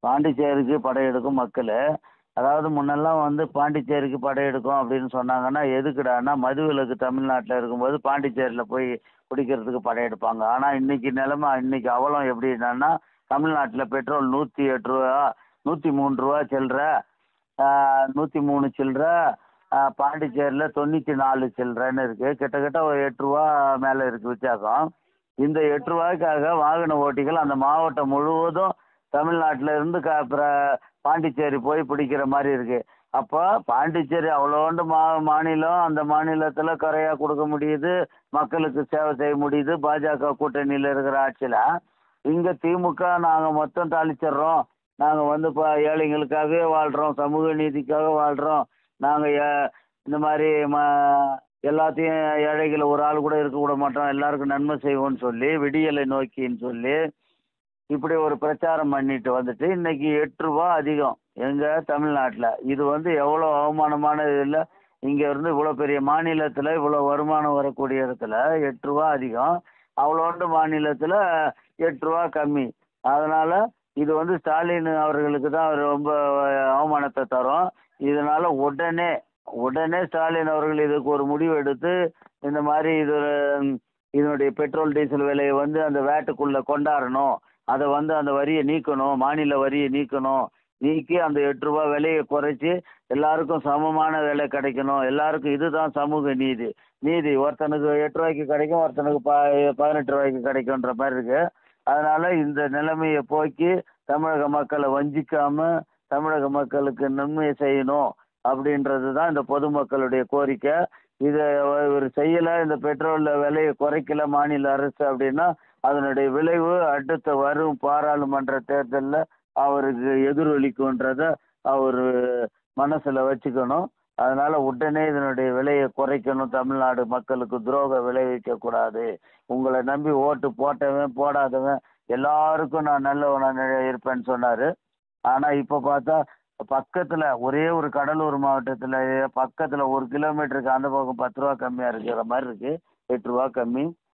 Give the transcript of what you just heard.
பாண்டிச்சேரிக்கு படையெடுக்கும் மக்கள். அதாவது முன்னெல்லாம் வந்து பாண்டிச்சேரிக்கு படையெடுக்கும் அப்படின்னு சொன்னாங்கன்னா எதுக்குடான்னா மதுவிலக்கு தமிழ்நாட்டில் இருக்கும்போது பாண்டிச்சேரியில் போய் குடிக்கிறதுக்கு படையெடுப்பாங்க. ஆனால் இன்னைக்கு நிலைமை இன்னைக்கு அவலம் எப்படின்னா தமிழ்நாட்டில் பெட்ரோல் 108 ரூபா, 103 ரூபா சில்லற, 103 சில்லற, பாண்டிச்சேரியில் 94 சில்லறன்னு இருக்கு. கிட்டத்தட்ட ஒரு 8 ரூபா மேலே இருக்கு வித்தியாசம். இந்த 8 ரூபாய்க்காக வாகன ஓட்டிகள் அந்த மாவட்டம் முழுவதும் தமிழ்நாட்டில் இருந்து பாண்டிச்சேரி போய் பிடிக்கிற மாதிரி இருக்கு. அப்போ பாண்டிச்சேரி அவ்வளோண்டு மாநிலம், அந்த மாநிலத்தில் குறையாக கொடுக்க முடியுது, மக்களுக்கு சேவை செய்ய முடியுது பாஜக கூட்டணியில் இருக்கிற ஆட்சியில். இங்கே திமுக நாங்கள் மொத்தம் தாளிச்சிட்றோம், நாங்கள் வந்து இப்போ ஏழைங்களுக்காகவே வாழ்கிறோம், சமூக நீதிக்காக வாழ்கிறோம், நாங்கள் இந்த மாதிரி எல்லாத்தையும் ஏழைகளை ஒரு ஆள் கூட இருக்க விட மாட்டோம், எல்லாருக்கும் நன்மை செய்வோம்னு சொல்லி விடியலை நோக்கின்னு சொல்லி இப்படி ஒரு பிரச்சாரம் பண்ணிட்டு வந்துட்டு இன்னைக்கு 8 ரூபா அதிகம் எங்கள் தமிழ்நாட்டில். இது வந்து எவ்வளோ அவமானமான இதில் இங்கே இருந்து இவ்வளோ பெரிய மாநிலத்தில் இவ்வளோ வருமானம் வரக்கூடிய இடத்துல 8 ரூபா அதிகம், அவ்வளோண்டு மாநிலத்தில் 8 ரூபா கம்மி. அதனால் இது வந்து ஸ்டாலின் அவர்களுக்கு தான் ரொம்ப அவமானத்தை தரும். இதனால் உடனே ஸ்டாலின் அவர்கள் இதுக்கு ஒரு முடிவு எடுத்து இந்த மாதிரி இதனுடைய பெட்ரோல் டீசல் விலையை வந்து அந்த வேட்டுக்குள்ளே கொண்டாடணும், அதை வந்து அந்த வரியை நீக்கணும், மாநில வரியை நீக்கி அந்த 8 ரூபா விலையை குறைச்சி எல்லாருக்கும் சமமான விலை கிடைக்கணும், எல்லாருக்கும் இதுதான் சமூக நீதி ஒருத்தனுக்கு 8 ரூபாய்க்கு கிடைக்கும், ஒருத்தனுக்கு 18 ரூபாய்க்கு கிடைக்கும்ன்ற மாதிரி இருக்கு. அதனால இந்த நிலைமையை போக்கி தமிழக மக்களை வஞ்சிக்காம தமிழக மக்களுக்கு நன்மையை செய்யணும் அப்படின்றது தான் இந்த பொதுமக்களுடைய கோரிக்கை. இதை ஒரு செய்யலை, இந்த பெட்ரோல் விலையை குறைக்கல மாநில அரசு அப்படின்னா அதனுடைய விளைவு அடுத்த வரும் பாராளுமன்ற தேர்தலில் அவருக்கு எதிரொலிக்கும்ன்றத அவர் மனசில் வச்சுக்கணும். அதனால் உடனே இதனுடைய விலையை குறைக்கணும், தமிழ்நாடு மக்களுக்கு துரோகம் விளைவிக்கக்கூடாது, உங்களை நம்பி ஓட்டு போட்டவன் போடாதவன் எல்லாருக்கும் நான் நல்லவனாக இருப்பேன்னு சொன்னார். ஆனால் இப்போ பார்த்தா பக்கத்தில் ஒரே ஒரு கடலூர் மாவட்டத்தில் பக்கத்தில் 1 கிலோமீட்டருக்கு அந்த பக்கம் 10 ரூபா கம்மியாக இருக்கிற மாதிரி இருக்குது, 8 ரூபா கம்மி.